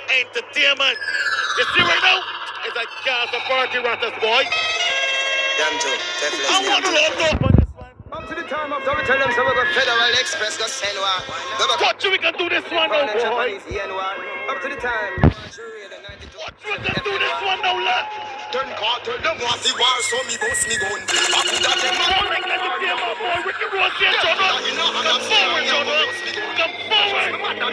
Entertainment. You see right now? It's a Gaza party ratters, boy. Damn too. I want to love up on this one. Come to the time of we tell them some of the Federal Express go send one. Watch you, we can do this one now, boy. Up to the time. Watch we can do this one now, lad. Them cartel, them want the war, so me boss me gun. I put that them Come on, like entertainment, boy. Ricky Rose here, John. Come forward, John. Come forward.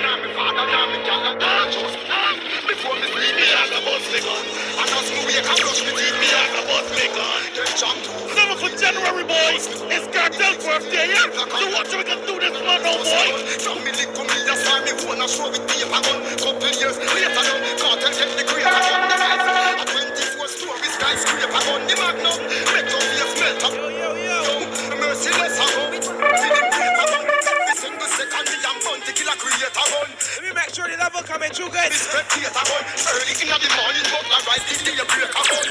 Before me sleep, me I go boss me gun. And as me wake and brush me teeth, me I go boss me gun. Them jump to 7th of January, boys. It's Cartel birthday, yeah? So watch we can do this one now, boy. From me lick me, that's why me wanna show with me a gun. Couple years later, now cartel get the creator from the life. A 24 story skyscraper on the magnum. Make your face melt up. Merciless a gun. See them creator gun. Every single second me am gun to kill a creator gun. Let me make sure the level coming through good. Me spectator gun. Early in the morning, but I rise the day breaker gun.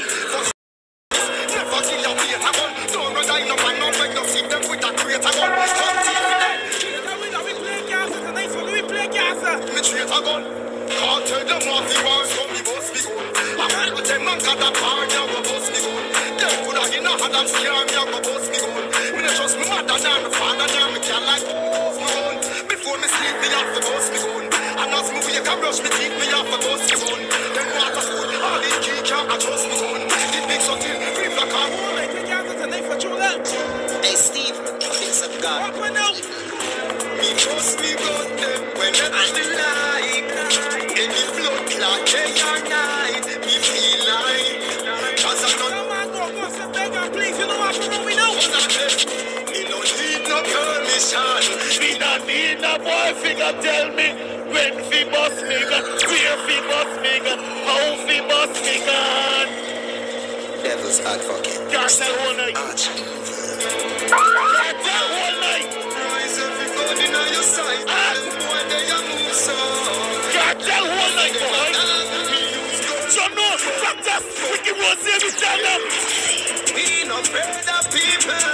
Never kill a creator gun. Don't run down no man, no make no see them with a creator gun. Come team with them. We play Gaza tonight, so we play Gaza. Me traitor gun. Cartel them want the war, so me boss me gun. I want them man got a party, I go boss me gun. Them coulda in a hand and scare me, I go boss me gun. Me no trust me mother than me father than me can like boss me gun. Before me sleep, me have to boss me gun. And as me wake and brush me teeth, me have to boss me gun. Them water school, all in key can't adjust me gun. It big so till we black and All right, play Gaza tonight for true love. Hey Steve, things of God. Walk one out. me trust me gun them whenever me like. Any blood clot day or night, me feel like. 'Cause I'm not. Come on, go sit back and please. You know what we know. Me no need no permission. Me not need no boy figure tell me when fi bust me gun, where fi bust me gun, how fi bust me gun. Devil's advocate. Cartel all night. Arch. Cartel all night. Rise every gun in your sight. Boy, they a move so. Cartel all night, boy. John, no, fantastic. Ricky Rose here, me stand up. We no afraid of people.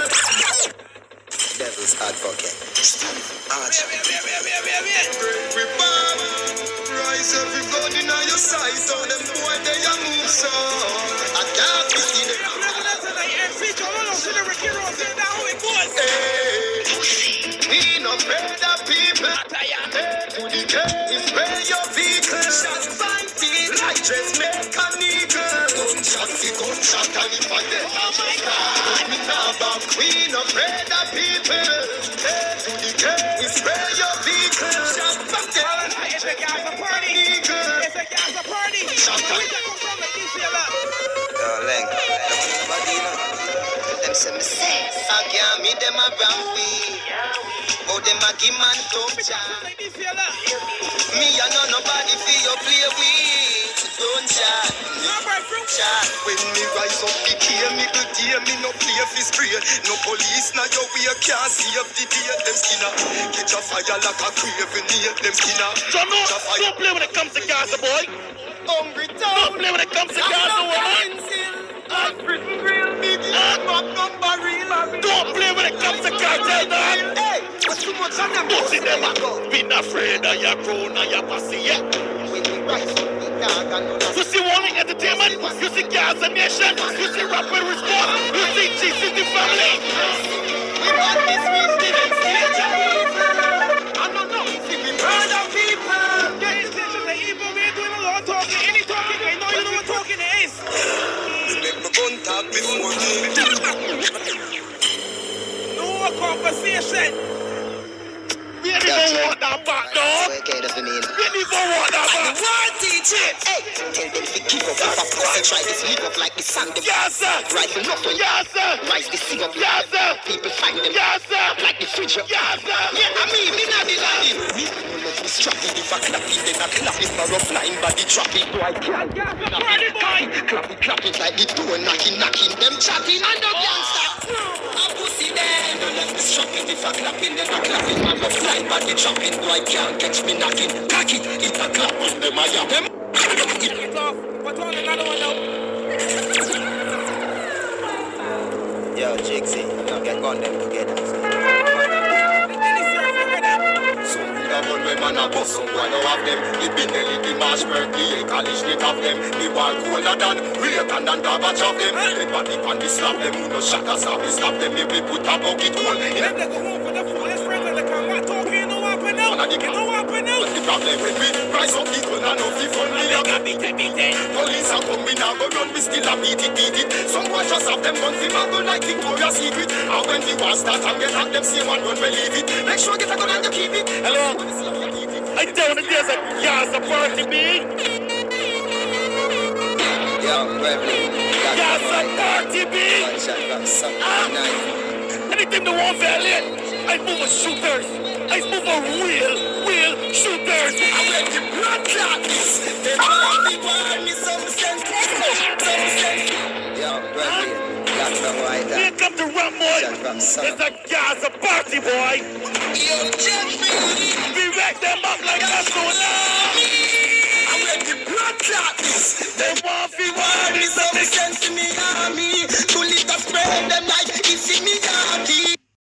Devil's advocate. Arch. We bomb. Rise every gun in your sight. All them boy they a move so. I can't be seen them. We no afraid of people. To the gate is where your vehicle. Shot fighting like dress mechanical. Gunshot and if I get me now back. We no afraid of people. To the gate is where your vehicle. Shot fighting like dress mechanical. Yo, Leng. Nobody know. Them say me say. I can't meet them around me. Oh, them a give man top chat. Me I know nobody feel you play with. Don't chat. Chat. When me rise up, me care me good day. Me no play for spray. No police now your way can't see up the day. Them skinner catch a fire like a craving near. Them skinner. John, no, don't play when it comes to Gaza, boy. Hungry Don't town. play when it comes to Gaza, woman. Prison grill, big number real. Don't play when it comes to Cartel, man. Hey, what's too much on them? Pussy them up. Be not afraid of your crown or your pussy, yeah. When we rise up, we dog and no You see Warning Entertainment, you see Gaza Nation, you see Rap with Respect, you see G-City Family. We want this, we didn't see it. I don't know, see we murder people. Get this attention, the evil man doing a lot of talking. Any talking, I know you know what talking is. Make me gun talk before me. No conversation. We ain't even want that back, dog. wicked of the mean. We ain't even want that back. What teach it? Hey, tell them to give up. If a person try to sleep up like the sun, them Yes, sir. rifle nothing. Yes, sir. Rise the sea up. Yes, sir. People find them Yes, sir. like the fridge up. Yes, sir. Yeah, I mean, me not the daddy. Me no love me strapping. If I clap it, then I clap it. My rough line body trapping. So I can't Party boy. clap it like the door knocking. Them chatting and the gangster. A pussy them. No love me strapping. If I clap it, then I clap it. My rough line body trapping. So I can't catch me knocking. Cock it, it a clap on them. I am them. Get off. What's on another one now? Yo, Jigsy, I'm not get on them together. So. a gun when man a bust some boy now have them. The Benelli, the Marshberg, the college they have them. The war colder than Reagan and Gorbachev them. They body pan the slap them, who no shot us up, we stop them. If we put a bucket hole in Them they go home for the foolish friends and they come back talking, you know what happen now? You know what happen now? What's the problem when we rise up people and no fee for me? Police are coming now, go run, we still a beat it. Some boys just have them guns, them go like Victoria's Secret. And when the war start and get at them, same one run, believe it. Make sure get a gun and you keep it. Hello? I tell you there's a Gaza party, B. Yo, Reverend. Gaza party, B. One shot from some knife. Anything they want violate, I move a shooters. I move a real shooters. I'm ready to blood clot this. They want me some sense. Yo, Reverend. Got from white. Here come the rum boy. It's a Gaza party, boy. Yo, Jeffrey. We rack them up like a tsunami. I'm ready to blood clot this. They want me Some sense to me, army.